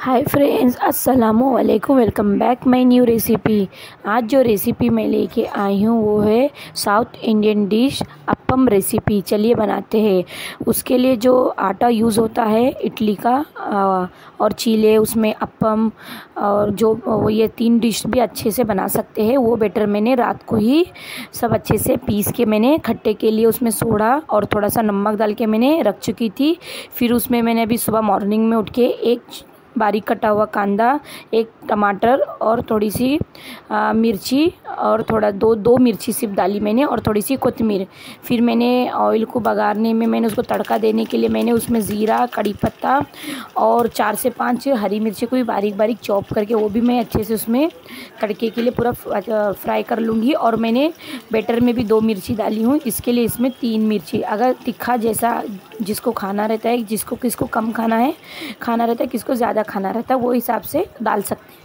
हाय friends, अस्सलामु अलैकुम। Welcome back my new recipe. आज जो रेसिपी मैं लेके आई हूँ वो है South Indian dish appam recipe. चलिए बनाते हैं। उसके लिए जो आटा यूज़ होता है इडली का और चीले, उसमें अप्पम और जो ये 3 डिश भी अच्छे से बना सकते हैं। वो बैटर मैंने रात को ही सब अच्छे से पीस के मैंने खट्टे के लिए उसमें सोडा और थोड़ा सा नमक डाल के मैंने रख चुकी थी। फिर उसमें मैंने अभी सुबह मॉर्निंग में उठ के एक बारीक कटा हुआ कांदा, एक टमाटर और थोड़ी सी मिर्ची और थोड़ा दो मिर्ची सिर्फ डाली मैंने और थोड़ी सी कोतमीर। फिर मैंने ऑयल को बघारने में मैंने उसको तड़का देने के लिए मैंने उसमें ज़ीरा, कड़ी पत्ता और 4 से 5 हरी मिर्ची को भी बारीक बारीक चॉप करके वो भी मैं अच्छे से उसमें तड़के के लिए पूरा फ्राई कर लूँगी। और मैंने बैटर में भी 2 मिर्ची डाली हूँ, इसके लिए इसमें 3 मिर्ची। अगर तीखा जैसा जिसको खाना रहता है, किसको कम खाना रहता है, किसको ज़्यादा खाना रहता है, वो हिसाब से डाल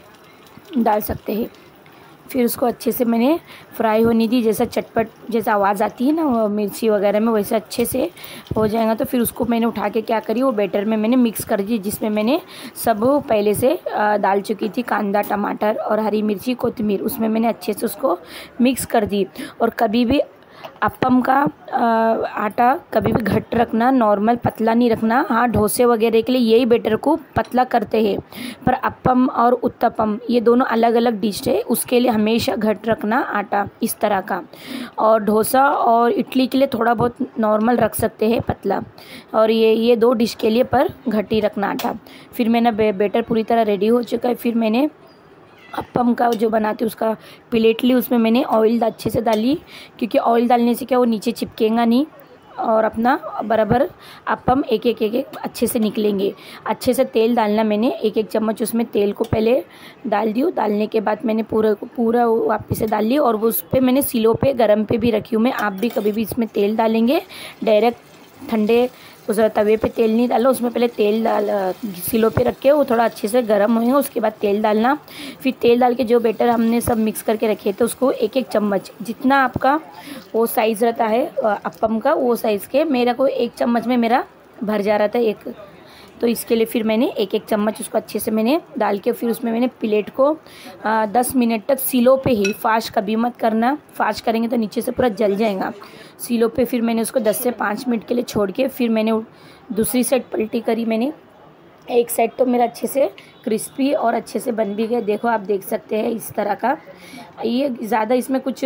सकते हैं। फिर उसको अच्छे से मैंने फ्राई होने दी। जैसा चटपट जैसा आवाज़ आती है ना वो मिर्ची वगैरह में, वैसे अच्छे से हो जाएगा। तो फिर उसको मैंने उठा के क्या करी, वो बैटर में मैंने मिक्स कर दी, जिसमें मैंने सब पहले से डाल चुकी थी कांदा, टमाटर और हरी मिर्ची, कोतमीर। उसमें मैंने अच्छे से उसको मिक्स कर दी। और कभी भी अप्पम का आटा कभी भी घट रखना, नॉर्मल पतला नहीं रखना। हाँ, डोसे वगैरह के लिए यही बैटर को पतला करते हैं, पर अप्पम और उत्तपम ये दोनों अलग अलग डिश है, उसके लिए हमेशा घट रखना आटा इस तरह का। और डोसा और इडली के लिए थोड़ा बहुत नॉर्मल रख सकते हैं पतला, और ये 2 डिश के लिए पर घट ही रखना आटा। फिर मैंने बैटर पूरी तरह रेडी हो चुका है। फिर मैंने अप्पम का जो बनाते उसका प्लेट ली, उसमें मैंने ऑयल अच्छे से डाली, क्योंकि ऑयल डालने से क्या वो नीचे चिपकेगा नहीं और अपना बराबर अप्पम एक एक अच्छे से निकलेंगे। अच्छे से तेल डालना, मैंने 1 चम्मच उसमें तेल को पहले डाल दी। डालने के बाद मैंने पूरा वापस से डाल ली, और वो उस पर मैंने सिलो पे गरम पे भी रखी हूँ मैं। आप भी कभी भी इसमें तेल डालेंगे डायरेक्ट ठंडे उस तवे पे तेल नहीं डालो, उसमें पहले तेल सिलो पे रख के वो थोड़ा अच्छे से गर्म होएगा, उसके बाद तेल डालना। फिर तेल डाल के जो बैटर हमने सब मिक्स करके रखे थे उसको 1 चम्मच, जितना आपका वो साइज़ रहता है अप्पम का, वो साइज़ के मेरा को 1 चम्मच में मेरा भर जा रहा था एक। तो इसके लिए फिर मैंने 1 चम्मच उसको अच्छे से मैंने डाल के फिर उसमें मैंने प्लेट को 10 मिनट तक सिलो पे ही, फास्ट कभी मत करना, फास्ट करेंगे तो नीचे से पूरा जल जाएगा। सिलो पे फिर मैंने उसको 10 से 5 मिनट के लिए छोड़ के फिर मैंने दूसरी साइड पलटी करी। मैंने एक साइड तो मेरा अच्छे से क्रिस्पी और अच्छे से बन भी गया। देखो, आप देख सकते हैं इस तरह का। ये ज़्यादा इसमें कुछ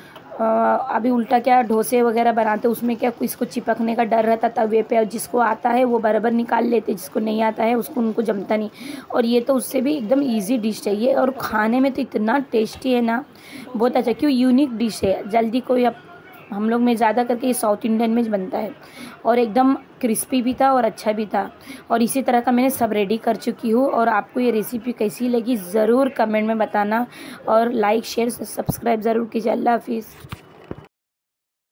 अभी उल्टा क्या डोसे वगैरह बनाते उसमें क्या इसको चिपकने का डर रहता तवे पे, और जिसको आता है वो बराबर निकाल लेते, जिसको नहीं आता है उसको उनको जमता नहीं। और ये तो उससे भी एकदम इजी डिश है ये, और खाने में तो इतना टेस्टी है ना, बहुत अच्छा। क्यों, यूनिक डिश है, जल्दी कोई हम लोग में ज़्यादा करके ये साउथ इंडियन में बनता है, और एकदम क्रिस्पी भी था और अच्छा भी था। और इसी तरह का मैंने सब रेडी कर चुकी हूँ। और आपको ये रेसिपी कैसी लगी ज़रूर कमेंट में बताना, और लाइक शेयर सब्सक्राइब ज़रूर कीजिए। अल्लाह हाफिज़।